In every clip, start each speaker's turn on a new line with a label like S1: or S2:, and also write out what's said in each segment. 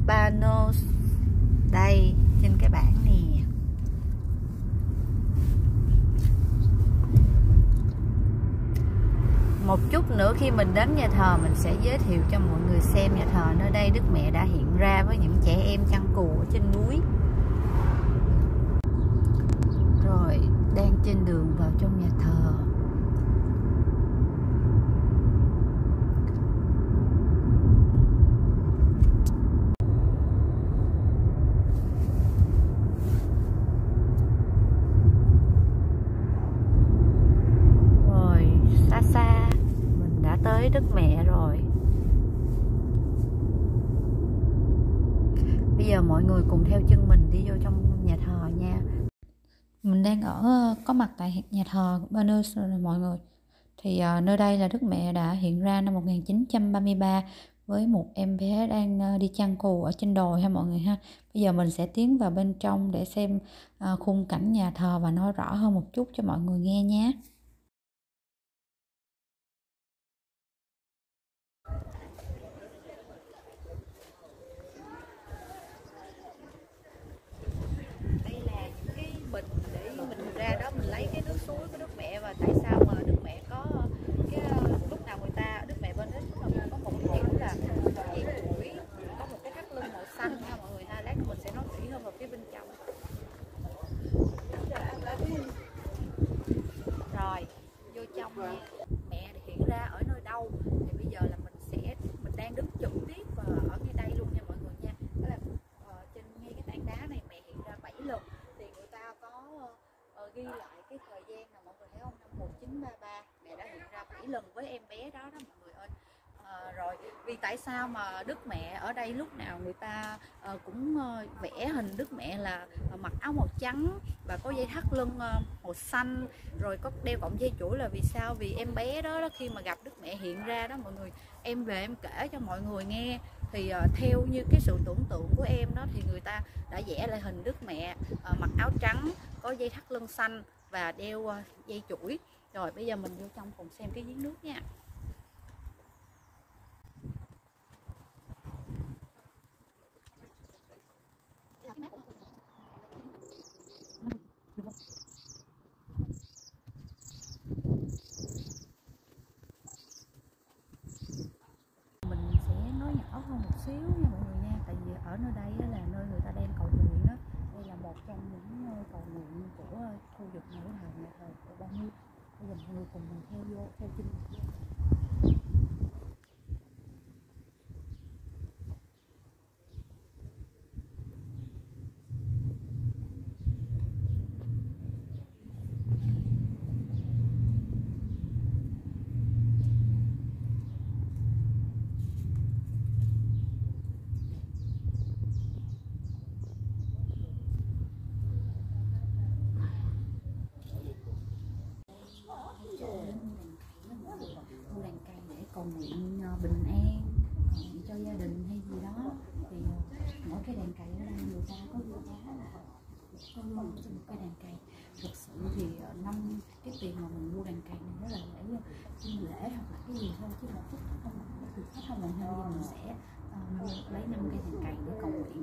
S1: Panos đây trên cái bảng nè. Một chút nữa khi mình đến nhà thờ mình sẽ giới thiệu cho mọi người xem nhà thờ nơi đây Đức Mẹ đã hiện ra với những trẻ em chăn cừu ở trên núi. Rồi đang trên đường vào trong nhà thờ. Tới Đức Mẹ rồi. Bây giờ mọi người cùng theo chân mình đi vô trong nhà thờ nha. Mình đang có mặt tại nhà thờ Panos rồi mọi người. Thì nơi đây là Đức Mẹ đã hiện ra năm 1933 với một em bé đang đi chăn cừu ở trên đồi ha mọi người ha. Bây giờ mình sẽ tiến vào bên trong để xem khung cảnh nhà thờ và nói rõ hơn một chút cho mọi người nghe nhé. Mình ra đó mình lấy cái nước suối của Đức Mẹ. Và tại sao mà Đức Mẹ có cái lúc nào Đức Mẹ bên đó có một cái kiểu là dây chuỗi, có một cái thắt lưng màu xanh ha mọi người ha. Lát mình sẽ nói kỹ hơn vào phía bên trong. Rồi vô trong nha. Mẹ hiện ra ở nơi đâu thì bây giờ là mình đang đứng trực tiếp ở ngay đây luôn nha mọi người nha. Đó là trên ngay cái tảng đá này mẹ hiện ra 7 lần. Thì người ta có ghi lại cái thời gian nào mọi người thấy không? Năm 1933 mẹ đã hiện ra 7 lần với em bé đó đó mọi người ơi. Rồi vì tại sao mà Đức Mẹ ở đây lúc nào người ta cũng vẽ hình Đức Mẹ là mặc áo màu trắng và có dây thắt lưng màu xanh, rồi có đeo cọng dây chuỗi là vì sao? Vì em bé đó khi mà gặp Đức Mẹ hiện ra đó mọi người, em về em kể cho mọi người nghe thì theo như cái sự tưởng tượng của em đó thì người ta đã vẽ lại hình Đức Mẹ mặc áo trắng, có dây thắt lưng xanh và đeo dây chuỗi. Rồi bây giờ mình vô trong cùng xem cái giếng nước nha. Mình sẽ nói nhỏ hơn một xíu nha mọi người nha, tại vì ở nơi đây là nơi người ta đang cầu nguyện á. Đây là một trong những nơi cầu nguyện của khu vực nhà thờ của Ba Nhiêu. Bây giờ mọi người cùng mình theo chân mình. Mua đàn cây để cầu nguyện bình an, cầu nguyện cho gia đình hay gì đó. Thì mỗi cái đàn cây ở đây người ta có giá là có luôn cho một cái đàn cây. Thực sự thì năm cái tiền mà mình mua đàn cây này đó là để xin lễ hoặc là cái gì thôi, chứ là phúc không là hơi mình sẽ lấy 5 cây đàn cây để cầu nguyện.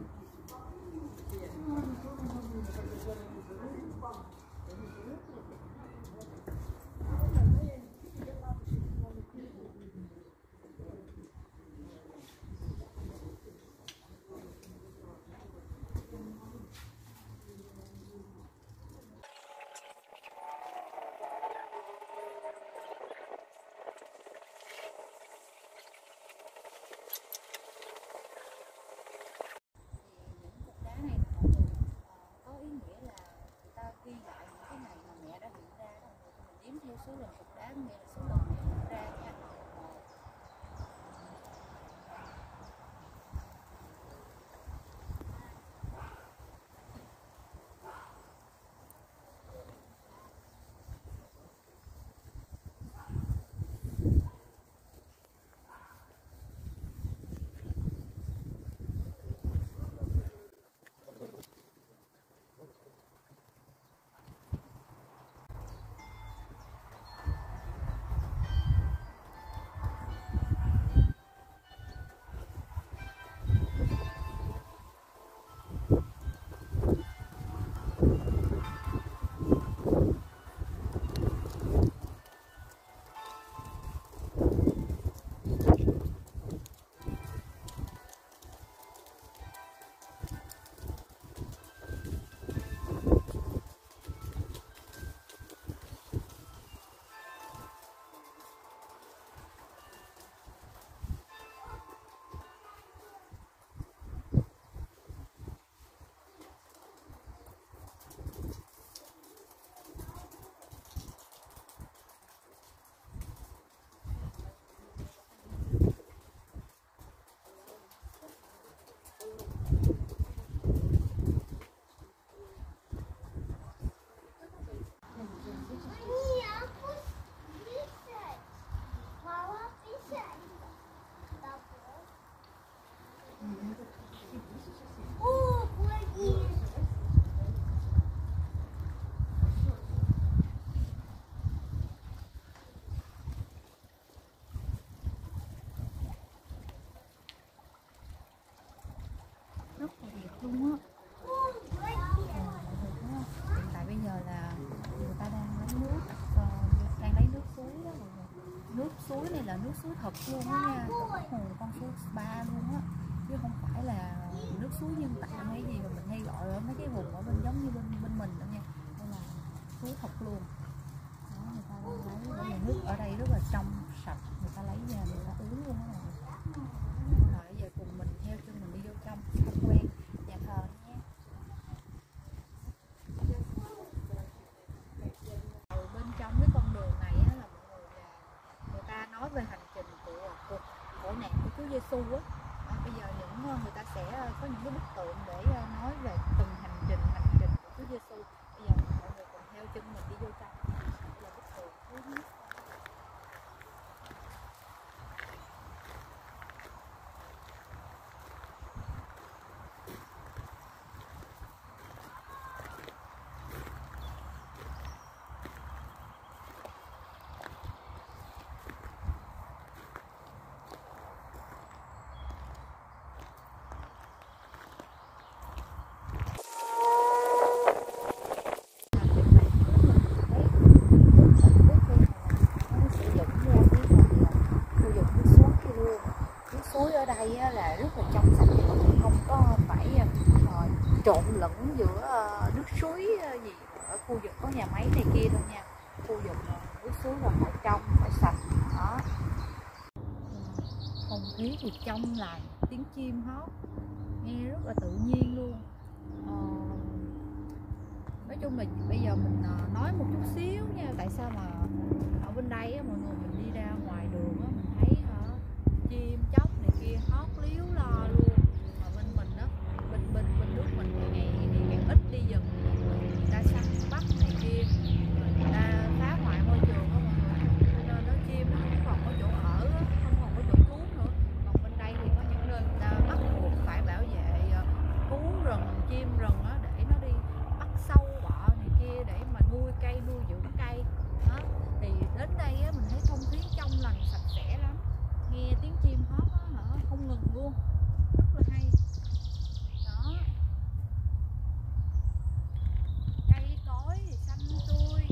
S1: Theo số lần cục đá nghĩa là số lần mẹ hiện ra nha. luôn á. Hiện tại bây giờ là người ta đang lấy nước, đang lấy nước suối đó mọi người. Nước suối này là nước suối thật luôn á nha, hồ con suối Spa luôn á, chứ không phải là nước suối nhân tạo hay gì mà mình hay gọi ở mấy cái vùng ở bên giống như bên mình đâu nha. Đây là suối thật luôn đó, người ta đang lấy, bởi vì nước ở đây rất là trong sạch, người ta lấy ra người ta uống luôn á. Rồi bây giờ cùng mình theo chân mình đi vô trong tham quan nhà thờ nha. Bên trong cái con đường này á, là mọi người ta nói về hành trình của khổ nạn của Chúa Giêsu á. Bây giờ người ta sẽ có những cái bức tượng để nói về từng hành trình của Chúa Giêsu. Bây giờ mọi người cùng theo chân mình đi vô trong. Đây là bức tượng thứ nhất. Suối ở đây là rất là trong sạch, không có phải trộn lẫn giữa nước suối gì ở khu vực có nhà máy này kia đâu nha. Khu vực nước suối là phải trong, phải sạch đó. Không khí thì trong lành, tiếng chim hót nghe rất là tự nhiên luôn. Nói chung là bây giờ mình nói một chút xíu nha, tại sao mà ở bên đây mọi người mình đi ra ngoài đường mình thấy chim chóc này kia hót líu lo luôn, mà bên mình bên nước mình thì ngày ít đi dần, người ta săn bắt này kia, người ta phá hoại môi trường mọi người, nên nó chim nó không còn có chỗ ở, không còn có chỗ trú nữa. Còn bên đây thì có những nơi người ta bắt buộc phải bảo vệ thú rừng, chim rừng để nó đi bắt sâu bọ này kia để mà nuôi cây, nuôi dưỡng cây đó. Thì đến đây mình thấy không khí trong lành, sạch sẽ lắm, nghe tiếng chim hót không ngừng luôn, rất là hay đó. Cây cối thì xanh tươi.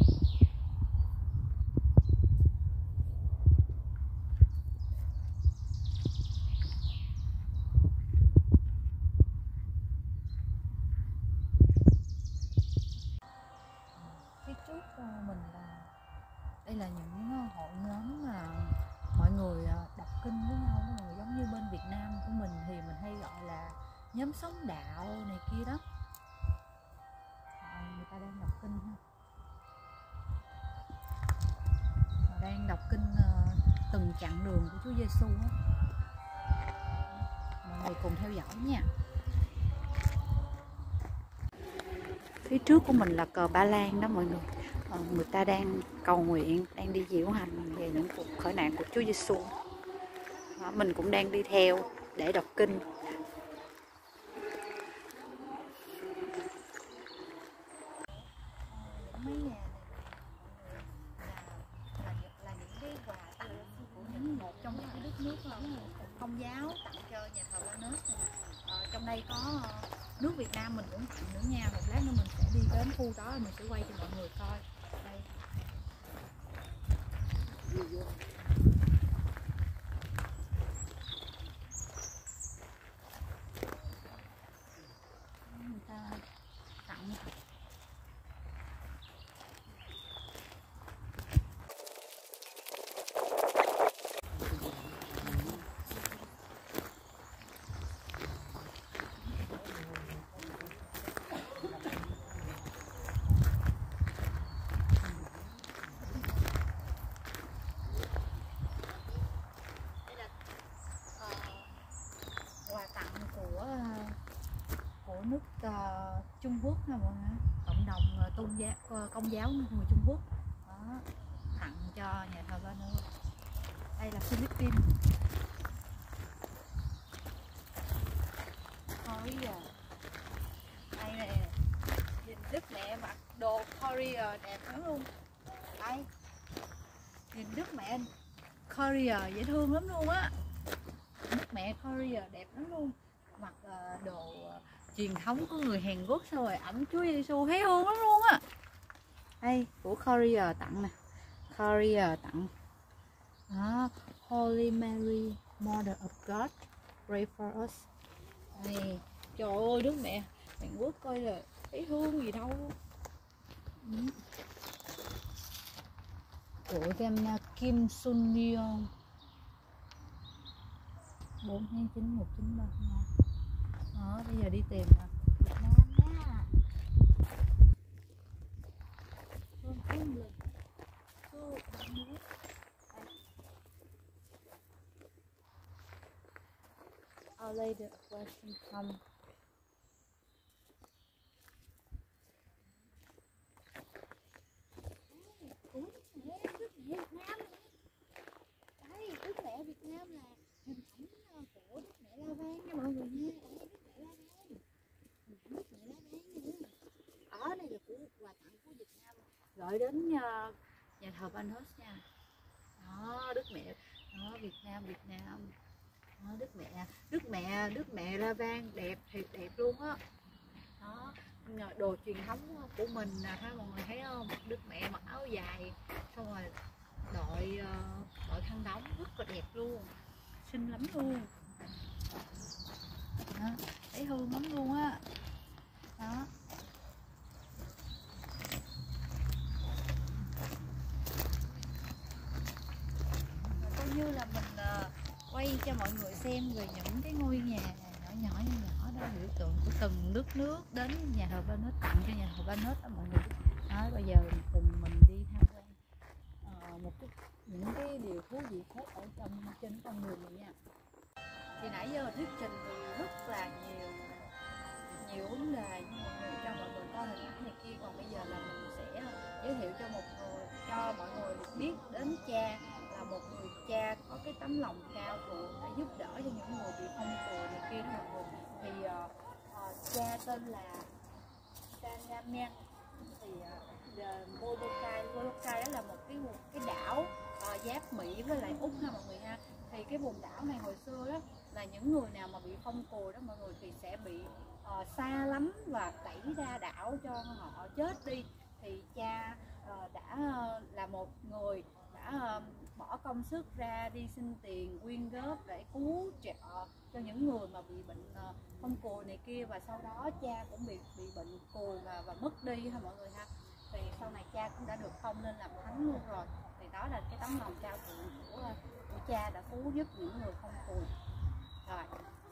S1: Phía trước mình là đây là những hội nhóm mà mọi người đọc kinh với nhau đó, giống như bên Việt Nam của mình thì mình hay gọi là nhóm sống đạo này kia đó. Người ta đang đọc kinh ha, đang đọc kinh từng chặng đường của Chúa Giêsu á. Mọi người cùng theo dõi nha. Phía trước của mình là cờ Ba Lan đó mọi người. Người ta đang cầu nguyện, đang đi diễu hành về những cuộc khởi nạn của Chúa Giêsu. Mình cũng đang đi theo để đọc kinh. Mấy nhà này là những cái quà của một trong những cái đất nước Công giáo tặng cho nhà thờ Lanus này. Trong đây có nước Việt Nam mình cũng tặng nữa nha. Một lát nữa mình sẽ đi đến khu đó, mình sẽ quay cho mọi người coi. Đây. Người ta tặng quà tặng của nước Trung Quốc ha mọi người, cộng đồng tôn giáo Công giáo người Trung Quốc đó, tặng cho nhà thờ Lanus. Đây là Philippines. Korea. Đây nè, nhìn Đức mẹ mặc đồ Korea đẹp lắm luôn. Đây, nhìn Đức mẹ Korea dễ thương lắm luôn á. Đức mẹ Korea đẹp lắm luôn, mặc đồ truyền thống của người Hàn Quốc, xong rồi ẩm Chúa Giêsu thấy hương lắm luôn á. Đây của Korea tặng nè, Korea tặng đó. Holy Mary, Mother of God, pray for us. Đây, trời ơi Đức Mẹ Hàn Quốc coi là thấy hương gì đâu. Của em nha, Kim Sun Yeon 4/9/1932. Đó, bây giờ đi tìm nè, Việt Nam nha. Hương England, Hương nước. Our Lady of Western Come. Đức Mẹ Việt Nam là hình ảnh của Đức Mẹ La Vang nha mọi người nha. Đây Đức Mẹ La Vang, hình ảnh Đức Mẹ La Vang nha. Ở đây là của quà tặng của Việt Nam gửi đến nhà thờ Panos nha. Đó Đức Mẹ, đó Việt Nam. Đó, Đức Mẹ La Vang đẹp thiệt đẹp luôn á. Đó, đồ truyền thống của mình nè ha, mọi người thấy không? Đức Mẹ mặc áo dài, xong rồi đội khăn đóng rất là đẹp luôn, xinh lắm luôn. Đó, thấy hương lắm luôn á. Đó. Coi như là mình quay cho mọi người xem về những cái ngôi nhà nhỏ đó, biểu tượng của từng đất nước đến nhà thờ Panos, tặng cho nhà thờ Panos đó mọi người. Đó, bây giờ cùng mình đi tham quan những cái điều thú vị khác ở trên con đường này nha. Thì nãy giờ thuyết trình thì rất là nhiều vấn đề nhưng mọi người cho mọi người coi hình ảnh này kia, còn bây giờ là mình sẽ giới thiệu cho mọi người được biết đến cha, là một người cha có cái tấm lòng cao thượng để giúp đỡ cho những người bị phong cùi này kia đó mọi người. Thì cha tên là Sanamian. Thì Molokai đó là một cái đảo giáp Mỹ với lại Úc ha mọi người ha. Thì cái vùng đảo này hồi xưa đó là những người nào mà bị phong cùi đó mọi người thì sẽ bị xa lắm và đẩy ra đảo cho họ chết đi. Thì cha đã là một người đã bỏ công sức ra đi xin tiền quyên góp để cứu trợ cho những người mà bị bệnh phong cùi này kia, và sau đó cha cũng bị bệnh cùi và mất đi ha mọi người ha. Thì sau này cha cũng đã được phong lên làm thánh luôn rồi. Thì đó là cái tấm lòng cao thượng của cha đã cứu giúp những người phong cùi. Rồi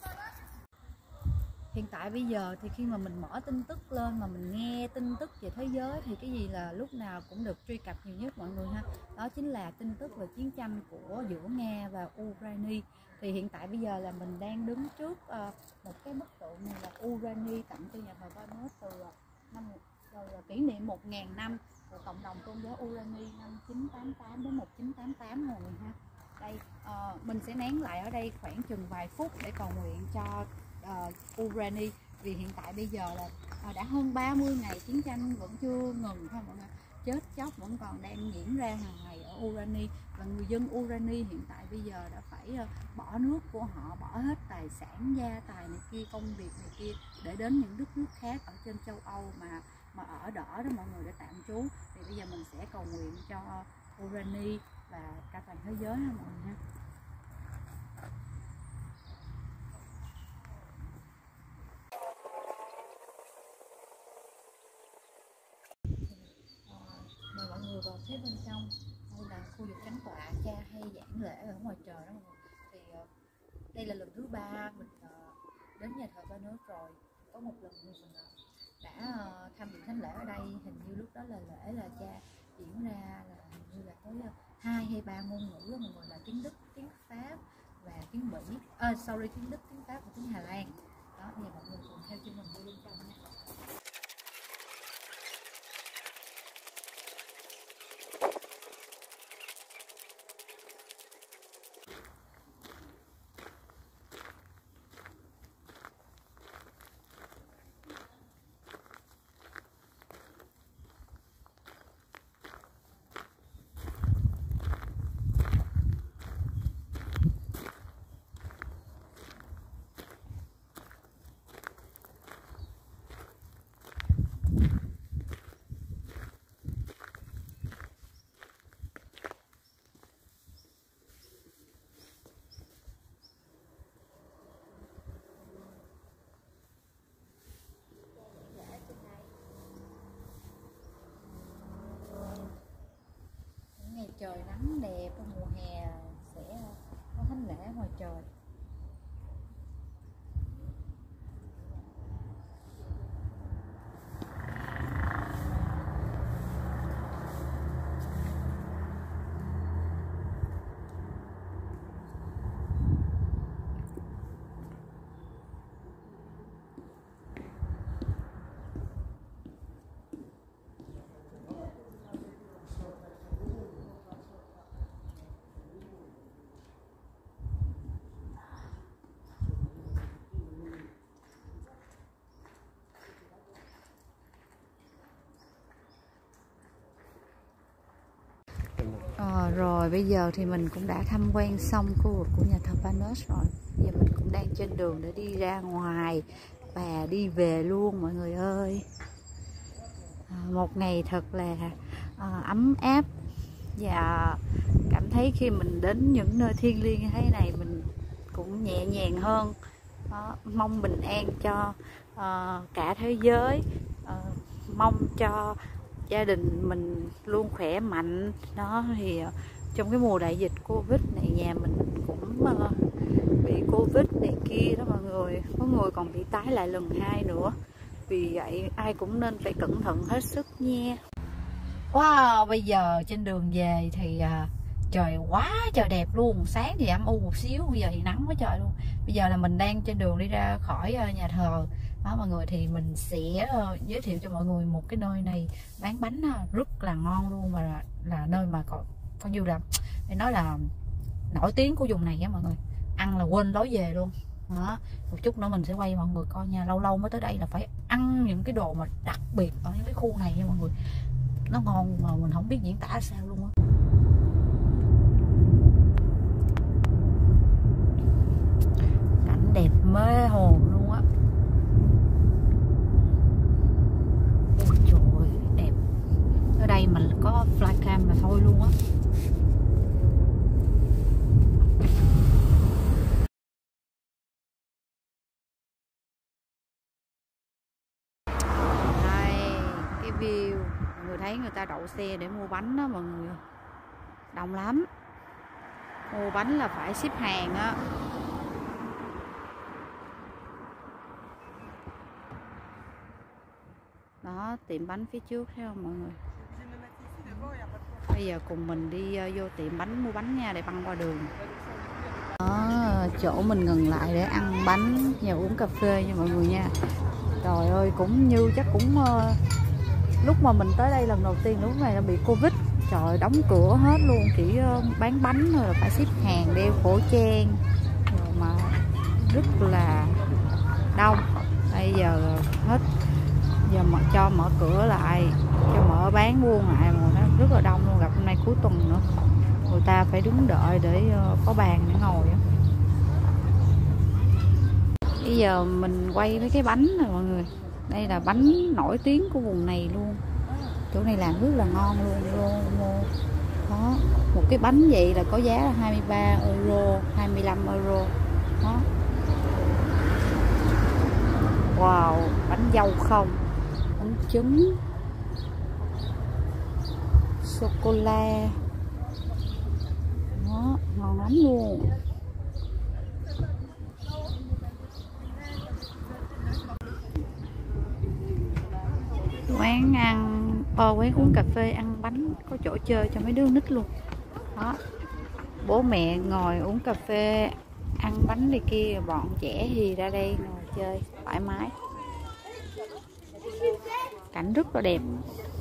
S1: hiện tại bây giờ thì khi mà mình mở tin tức lên mà mình nghe tin tức về thế giới thì cái gì là lúc nào cũng được truy cập nhiều nhất mọi người ha, đó chính là tin tức về chiến tranh giữa Nga và Ukraine. Thì hiện tại bây giờ là mình đang đứng trước một cái bức tượng này là Ukraine tặng cho nhà thờ Panos từ năm kỷ niệm 1000 năm của cộng đồng tôn giáo Ukraine năm 988 đến 1988 mọi người ha. Đây mình sẽ nén lại ở đây khoảng chừng vài phút để cầu nguyện cho Ukraine, vì hiện tại bây giờ là đã hơn 30 ngày chiến tranh vẫn chưa ngừng ha mọi người. Chết chóc vẫn còn đang diễn ra hàng ngày ở Ukraine, và người dân Ukraine hiện tại bây giờ đã phải bỏ nước của họ, bỏ hết tài sản gia tài này kia, công việc này kia để đến những đất nước khác ở trên châu Âu mà ở đỏ đó mọi người, để tạm trú. Thì bây giờ mình sẽ cầu nguyện cho Ukraine và cả toàn thế giới ha mọi người ha. Mời mọi người vào phía bên trong. Đây là khu vực chánh tọa, cha hay giảng lễ ở ngoài trời đó mọi người. Thì đây là lần thứ 3 mình đến nhà thờ Panos rồi. Có một lần mình đã tham dự thánh lễ ở đây, hình như lúc đó là lễ là cha diễn ra là hình như là tới 2 hay 3 ngôn ngữ mọi người, là tiếng Đức, tiếng Pháp và tiếng Mỹ, tiếng Đức, tiếng Pháp và tiếng Hà Lan. Đó, thì mọi người cùng theo chân mình đi bên trong nha. hè sẽ có thánh lễ ngoài trời. Rồi bây giờ thì mình cũng đã tham quan xong khu vực của nhà thờ Panos rồi. Bây giờ mình cũng đang trên đường để đi ra ngoài và đi về luôn mọi người ơi. Một ngày thật là ấm áp, và cảm thấy khi mình đến những nơi thiêng liêng như thế này mình cũng nhẹ nhàng hơn. Mong bình an cho cả thế giới, mong cho gia đình mình luôn khỏe mạnh. Đó thì trong cái mùa đại dịch Covid này, nhà mình cũng bị Covid này kia đó mọi người, có người còn bị tái lại lần 2 nữa. Vì vậy ai cũng nên phải cẩn thận hết sức nha. Wow, bây giờ trên đường về thì trời quá trời đẹp luôn. Sáng thì âm u một xíu, bây giờ thì nắng quá trời luôn. Bây giờ là mình đang trên đường đi ra khỏi nhà thờ đó mọi người, thì mình sẽ giới thiệu cho mọi người một cái nơi này bán bánh rất là ngon luôn, và là nơi mà coi như là phải nói là nổi tiếng của vùng này á mọi người, ăn là quên lối về luôn đó. Một chút nữa mình sẽ quay mọi người coi nha, lâu lâu mới tới đây là phải ăn những cái đồ mà đặc biệt ở những cái khu này nha mọi người, nó ngon mà mình không biết diễn tả sao luôn á. Cảnh đẹp mê hồn luôn á. Ôi trời ơi, đẹp. Ở đây mà có flycam là thôi luôn á. Đây, cái view. Mọi người thấy người ta đậu xe để mua bánh đó mọi người. Đông lắm. Mua bánh là phải xếp hàng á. Đó, tiệm bánh phía trước thấy không mọi người. Bây giờ cùng mình đi vô tiệm bánh mua bánh nha, để băng qua đường. Đó, chỗ mình ngừng lại để ăn bánh và uống cà phê nha mọi người nha. Trời ơi, cũng như chắc cũng lúc mà mình tới đây lần đầu tiên lúc này là bị Covid. Trời ơi, đóng cửa hết luôn, chỉ bán bánh rồi là phải xếp hàng, đeo khẩu trang rồi mà rất là đông. Bây giờ hết, giờ cho mở cửa lại, cho mở bán buôn lại mà nó rất là đông luôn. Gặp hôm nay cuối tuần nữa, người ta phải đứng đợi để có bàn để ngồi. Bây giờ mình quay mấy cái bánh này mọi người. Đây là bánh nổi tiếng của vùng này luôn, chỗ này làm rất là ngon luôn. Đó, một cái bánh vậy là có giá là 23 euro, 25 euro đó. Wow, bánh dâu không, bánh trứng, sô-cô-la đó, ngon lắm luôn. Quán ăn, quán uống cà phê, ăn bánh, có chỗ chơi cho mấy đứa nít luôn đó. Bố mẹ ngồi uống cà phê, ăn bánh này kia, bọn trẻ thì ra đây ngồi chơi thoải mái. Cảnh rất là đẹp.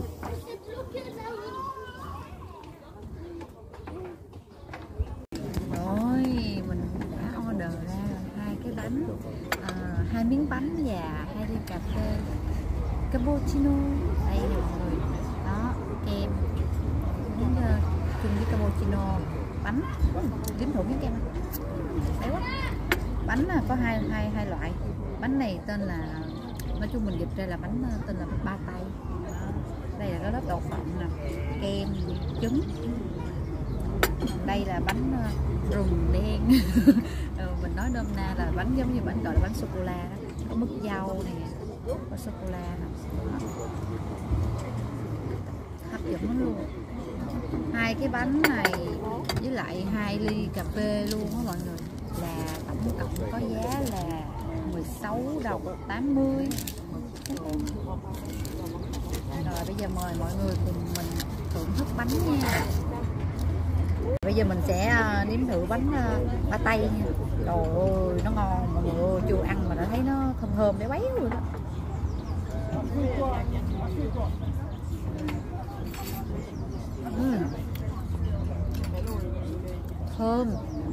S1: Rồi mình đã order ra 2 cái bánh, 2 miếng bánh và 2 ly cà phê cappuccino. Đây nè mọi người, đó, kem miếng chung với cappuccino, bánh kiếm thử miếng kem này. Đấy quá. Bánh có hai loại. Bánh này tên là, nói chung mình dịch ra là bánh tên là ba tay. Đây là cái lớp đậu phộng nè, kem, trứng. Đây là bánh rừng đen. Mình nói nôm na là bánh giống như bánh gọi là bánh sô cô la đó, có mứt dâu nè, có sô cô la nè. hấp dẫn lắm luôn. Hai cái bánh này với lại 2 ly cà phê luôn á mọi người là tổng cộng có giá là 16,80 đồng. Rồi bây giờ mời mọi người cùng mình thưởng thức bánh nha. Bây giờ mình sẽ nếm thử bánh ba tây nha. Trời ơi nó ngon mọi người ơi, chưa ăn mà đã thấy nó thơm thơm béo béo rồi đó. Thơm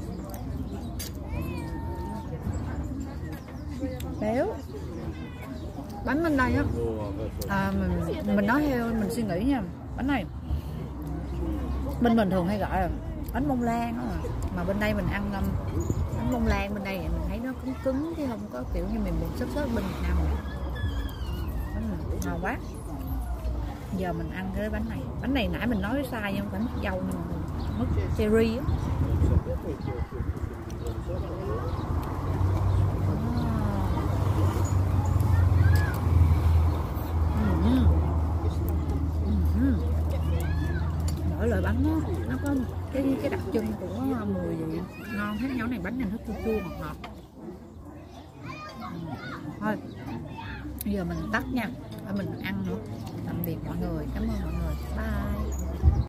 S1: béo. Bánh bên đây á, mình nói theo mình suy nghĩ nha, bánh này bên mình thường hay gọi là bánh bông lan á, mà bên đây mình ăn bánh bông lan bên đây mình thấy nó cứng cứng chứ không có kiểu như mình xốp xốp bên Việt Nam mình. Ngon quá. Giờ mình ăn cái bánh này nãy mình nói sai nhưng không phải mứt dâu nhưng mà mứt cherry á. Mỗi loại bánh nó có cái đặc trưng của mùi vị ngon khác nhau. Này bánh này nó chua chua ngọt ngọt. Thôi giờ mình tắt nha, mình ăn nữa. Tạm biệt mọi người, cảm ơn mọi người, bye.